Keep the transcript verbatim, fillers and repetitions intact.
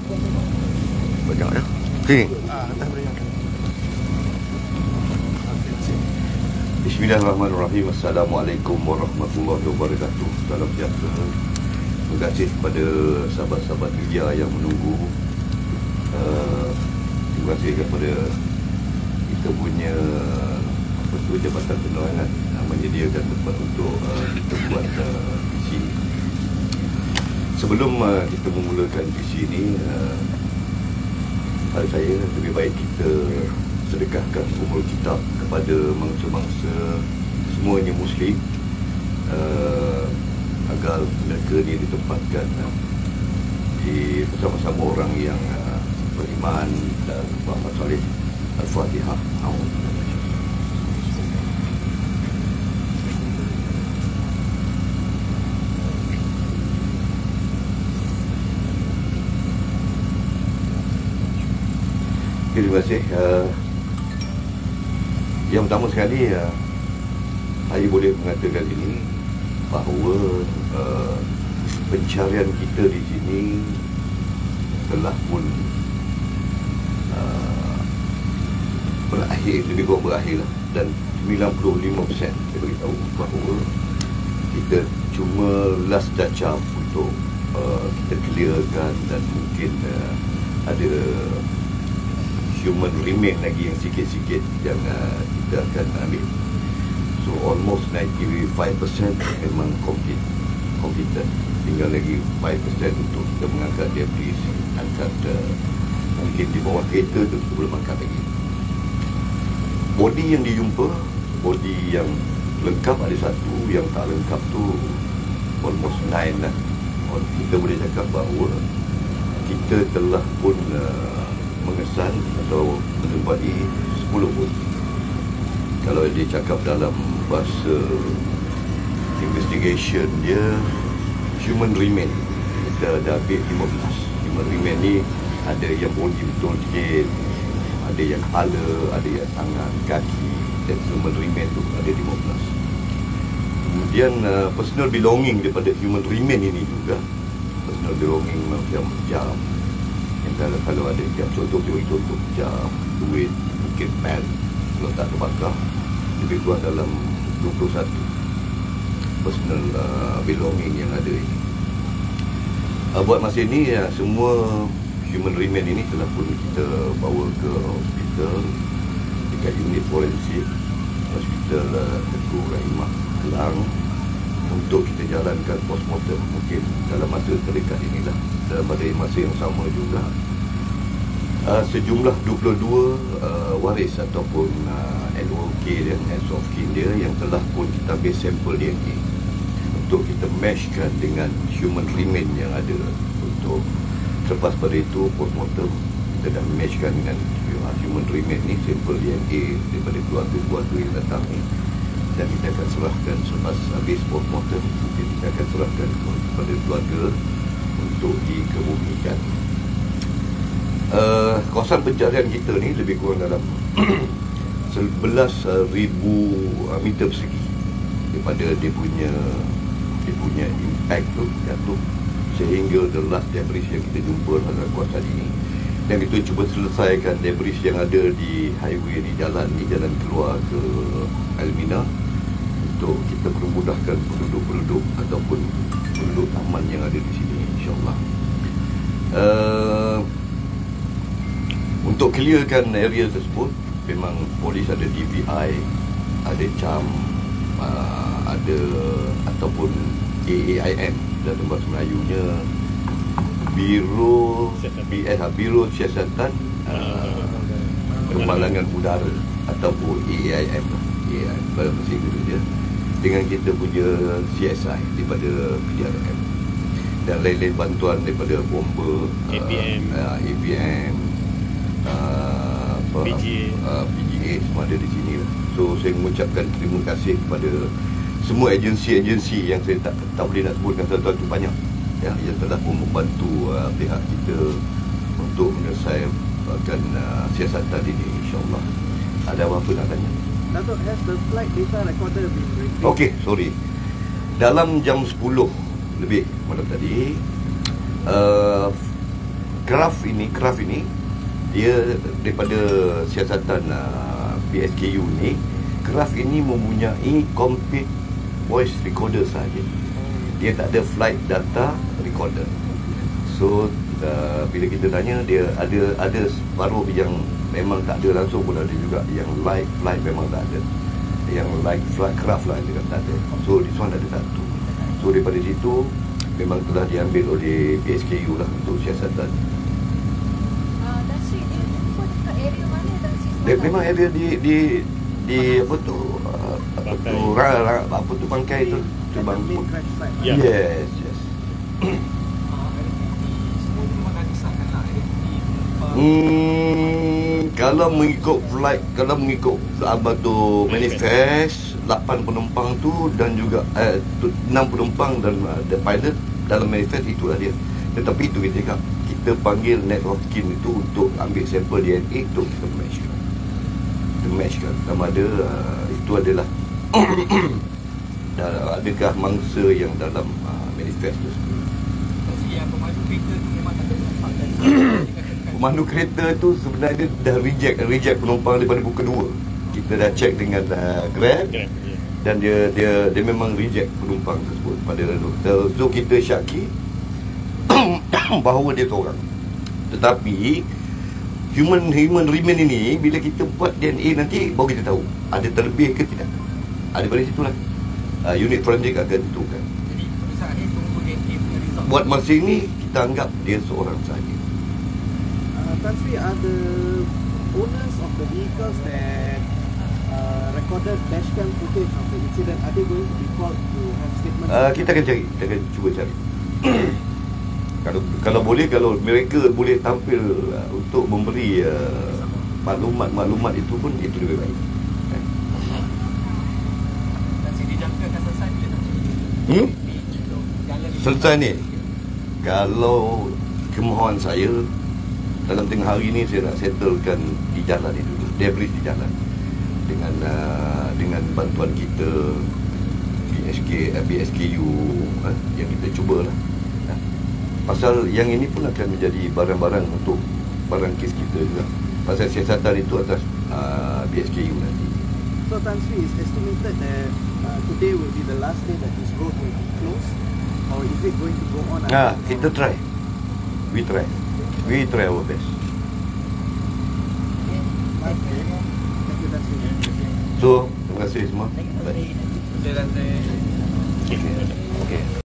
Banyak ya. Sini. Bismillahirrahmanirrahim. Assalamualaikum warahmatullahi wabarakatuh. Salam sejahtera. Terima kasih kepada sahabat-sahabat media yang menunggu. Uh, terima kasih kepada kita punya apa tu, Jabatan Penerangan uh, menyediakan tempat untuk uh, kita buat uh, P C. Sebelum uh, kita memulakan P C ini, uh, pada saya lebih baik kita sedekahkan umur kita kepada mangsa-mangsa semuanya Muslim, uh, agar mereka ni ditempatkan uh, di bersama-sama orang yang uh, beriman dan beramal soleh. Al-Fatihah. Terima kasih. Uh, yang pertama sekali, uh, saya boleh mengatakan ini bahawa uh, pencarian kita di sini telah pun uh, berakhir, lebih kurang berakhir lah. Dan sembilan puluh lima peratus saya beritahu bahawa kita cuma last touch up untuk uh, kita clearkan, dan mungkin uh, ada human remain lagi yang sikit-sikit yang uh, kita akan ambil. So almost ninety-five percent memang complete, completed. Tinggal lagi five percent untuk kita mengangkat debris, angkat uh, mungkin di bawah kereta tu kita belum angkat lagi. Body yang dijumpa, body yang lengkap ada satu, yang tak lengkap tu almost nine lah. Kita boleh cakap bahawa kita telah pun uh, mengesan atau menjumpai sepuluh body. Kalau dia cakap dalam bahasa investigation dia, human remain, kita dah ambil lima belas. Human remain ni ada yang body betul sikit, ada yang kepala, ada yang tangan, kaki, dan human remain tu ada lima belas. Kemudian uh, personal belonging daripada human remain ini juga, personal belonging macam jam, yang kalau, kalau ada jam, contoh contoh jam, duit, mungkin pen, kalau tak terbakar, lebih kurang dalam dua puluh satu personal uh, belonging yang ada ini. Uh, buat masa ini, uh, semua human remain ini telah pun kita bawa ke hospital dekat unit forensik Hospital uh, Tengku Rahimah Kelang untuk kita jalankan postmortem mungkin dalam masa terdekat inilah. Dan pada masa yang sama juga, uh, sejumlah dua puluh dua uh, waris ataupun uh, N O K dan next of kin dia yang telah pun kita ambil sampel D N A untuk kita matchkan dengan human remain yang ada. Untuk lepas pada itu postmortem kita dah matchkan dengan human remain ni, sampel D N A daripada keluarga-keluarga yang datang ni, dan kita akan serahkan selepas habis postmortem. Mungkin kita akan serahkan kepada keluarga untuk dikebumikan. Uh, kawasan pencarian kita ni lebih kurang dalam sebelas ribu meter persegi daripada dia punya dia punya impact tu jatuh sehingga the last debris yang kita jumpa dalam kawasan ini. Dan kita cuba selesaikan debris yang ada di highway, di jalan ni, jalan keluar ke Almina, untuk kita permudahkan penduduk-penduduk ataupun penduduk taman yang ada di sini, insyaAllah. Uh, untuk clearkan area tersebut, memang polis ada D V I, ada cam, uh, ada ataupun A A I M dan bahasa Melayunya Biro B S, Biro Siasatan uh, Kemalangan Udara ataupun A A I M, A A I M pada masa itu dia, dengan kita punya C S I daripada P D R M dan lain-lain bantuan daripada bomba, A P M, uh, A P M, uh, apa, P G A, uh, P G A semua ada di sini lah. So saya mengucapkan terima kasih kepada semua agensi-agensi yang saya tak, tak boleh nak sebutkan satu-satu, banyak ya, yang telah pun membantu uh, pihak kita untuk menyelesaikan uh, siasatan ini, insyaAllah. Ada apa-apa nak tanya? Datuk, has the flight data recorder been briefing? Okey, sorry. Dalam jam sepuluh lebih malam tadi, uh, Kraft ini, Kraft ini dia daripada siasatan uh, B S K U ni, Kraft ini mempunyai complete voice recorder sahaja. Dia tak ada flight data recorder. So uh, bila kita tanya, dia ada ada separuh yang memang tak ada langsung pun ada juga. Yang live flight memang tak ada. Yang live flight craft lah dia tak ada. So this one ada satu. So daripada situ memang telah diambil oleh B S K U lah untuk siasatan. Ah, Tan Sri, dia pun dekat area mana Tan Sri? Dia memang area di di di apa tu uh, apa tu ra, ra, apa tu bangkai tu tu bang. Main crash site. Ya. Yes, yes. Semua ni memang dah disahkan lah identiti penumpang. Hmm, kalau mengikut flight, kalau mengikut apa tu manifest, lapan penumpang tu dan juga eh, tu, enam penumpang dan uh, the pilot dalam manifest itulah dia. Tetapi itu kita cakap, kita panggil net of kin itu untuk ambil sampel D N A untuk kita matchkan. Kita matchkan sama ada uh, itu adalah adakah mangsa yang dalam uh, manifest tersebut. Jadi yang pemandu kereta tu memang tak ada penumpang dan Pemandu kereta tu sebenarnya dah reject reject penumpang daripada pukul dua. Kita dah check dengan uh, Grab Grab, ya. dan dia dia dia memang reject penumpang tersebut pada rute. So kita syaki bahawa dia seorang. Tetapi human human remain ini bila kita buat D N A nanti baru kita tahu ada terlebih ke tidak. Ada pada situlah uh, unit forensik akan tentukan. jadi pemeriksaan ni tunggu D N A punya result. Buat masa ini kita anggap dia seorang sahaja. Uh, Tan Sri, are the owners of the vehicles that uh, recorded dashcam footage of the incident, are they going to be called to have statements? Uh, kita akan cari, kita akan cuba cari. kalau kalau boleh, kalau mereka boleh tampil uh, untuk memberi uh, maklumat-maklumat itu pun itu lebih baik. Eh. Dan si dijangka akan selesai bila tak? Hmm? Untuk jalan ni. Selesai ni. Kalau kemohonan saya dalam tengah hari ni saya nak settlekan di jalan itu dulu. Debris di jalan. Dengan uh, dengan bantuan kita B S K uh, B S K U uh, yang kita cubalah. Uh, pasal yang ini pun akan menjadi barang-barang untuk barang kes kita juga. Pasal siasatan itu atas uh, B S K U nanti. So Tan Sri, is estimated that uh, today will be the last day that this road will be closed, or is it going to go on? Nah, until kita tomorrow? try. We try. We try our best. Thank you, Tan Sri. So, terima kasih semua. Bye. Jalan saya. Okay. Okay.